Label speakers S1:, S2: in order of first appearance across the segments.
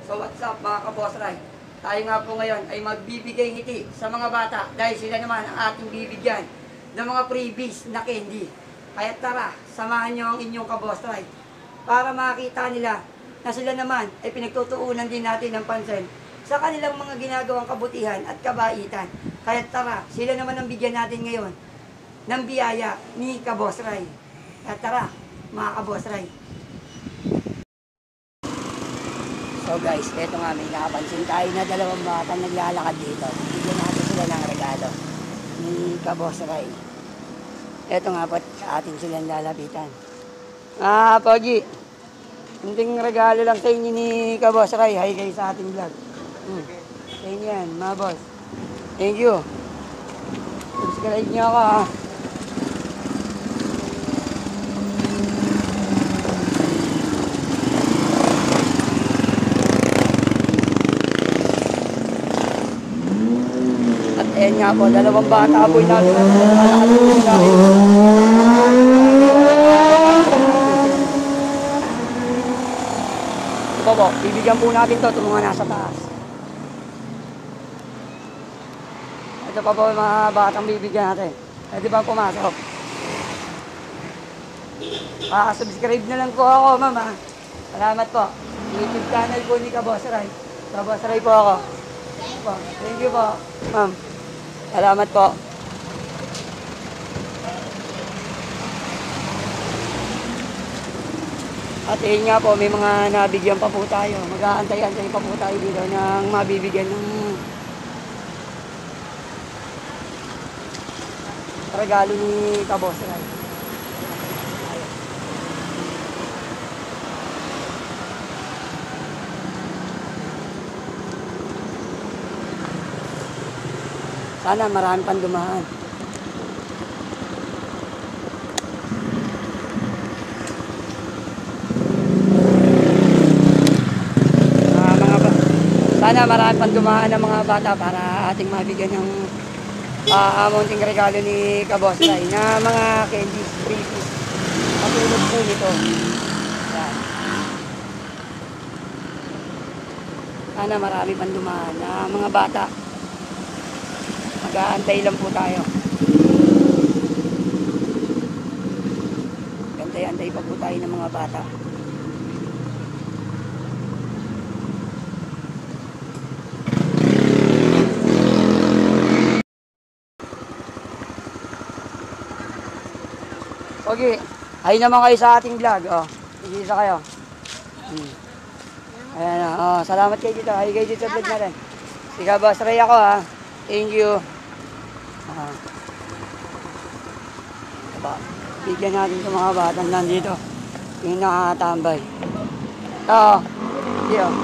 S1: So what's up mga ka-Boss Ray? Tayo nga po ngayon ay magbibigay ngiti sa mga bata dahil sila naman ang ating bibigyan ng mga freebies na candy. Kaya tara, samahan nyo ang inyong ka-Boss Ray para makita nila na sila naman ay pinagtutuunan din natin ng pansin sa kanilang mga ginagawang kabutihan at kabaitan. Kaya tara, sila naman ang bigyan natin ngayon ng biyaya ni ka-Boss Ray. Kaya tara, mga ka-Boss Ray. So guys, eto nga, may nakapansin tayo na dalawang bata naglalakad dito. Bigyan natin sila ng regalo ni ka-Boss Ray. Eto nga po, sa atin silang lalapitan. Pogi, hindi regalo lang sa inyo ni ka-Boss Ray. Hi guys sa ating vlog. Sa inyo yan, mga boss. Thank you. Subscribe nyo ako ha. Ayan nga po, dalawang bata po natin. Ito po, bibigyan po natin ito mga nasa taas. Ito pa po mga batang bibigyan natin. Pwede bang pumasok? Subscribe na lang po ako, mama. Salamat po. YouTube channel po ni ka-Boss Ray. Ka-Boss Ray po ako. Thank you po, ma'am. Salamat po. At yun nga po, may mga nabigyan pa po tayo. Mag-aantay-antay pa po tayo dito ng mabibigyan ng regalo ni ka-Boss Ray. Sana marami pang dumaan. Sana marami pang dumaan ng mga bata para ating mabigyan ng amounting regalo ni ka-Boss Ray na mga candies, freebies. Patulog po nito. Yan. Sana marami pang dumaan na mga bata. Mag-aantay lang po tayo. Antay-antay pa po tayo ng mga bata. Okay, hi naman kayo sa ating vlog. Isa kayo. Ayan, salamat kayo dito. Hi kayo dito sa vlog na rin. Si ka-Boss Ray ako ha. Thank you. Bigyan natin sa mga batang nandito. Yung nakatambay. Hindi o.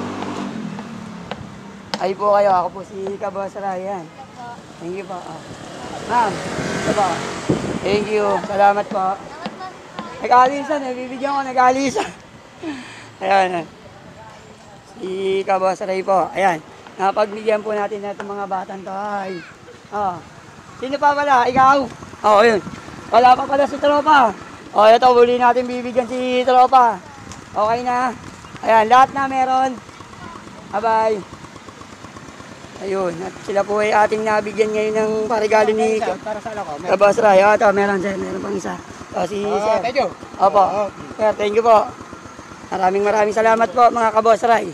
S1: Ay po kayo. Ako po si ka-Boss Ray. Yan. Thank you po. Ma'am, ito po. Thank you. Salamat po. Nag-alisan. Bibigyan ko nag-alisan. Ayan. Si ka-Boss Ray po. Ayan. Napagbigyan po natin na itong mga batang to. Ay. Sino pa pala? Ikaw? Yun. Wala pa pala si Tropa. Ito, huli natin bibigyan si Tropa. Okay na. Ayan, lahat na meron. Bye-bye. Ayun, at sila po ay ating nabigyan ngayon ng paregalo ni ka-Boss Ray. Ito, meron pang isa. Si Sir.
S2: Thank you.
S1: Opo. Sir, thank you po. Maraming salamat po mga ka-Boss Ray.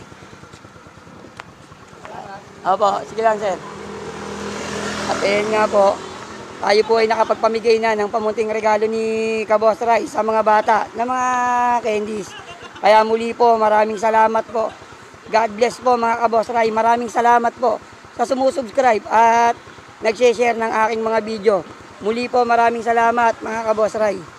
S1: Opo, sige lang sir. At ayun nga po, tayo po ay nakapagpamigay na ng pamunting regalo ni ka-Boss Ray sa mga bata na mga candies. Kaya muli po, maraming salamat po. God bless po mga ka-Boss Ray. Maraming salamat po sa sumusubscribe at nag-share ng aking mga video. Muli po, maraming salamat mga ka-Boss Ray.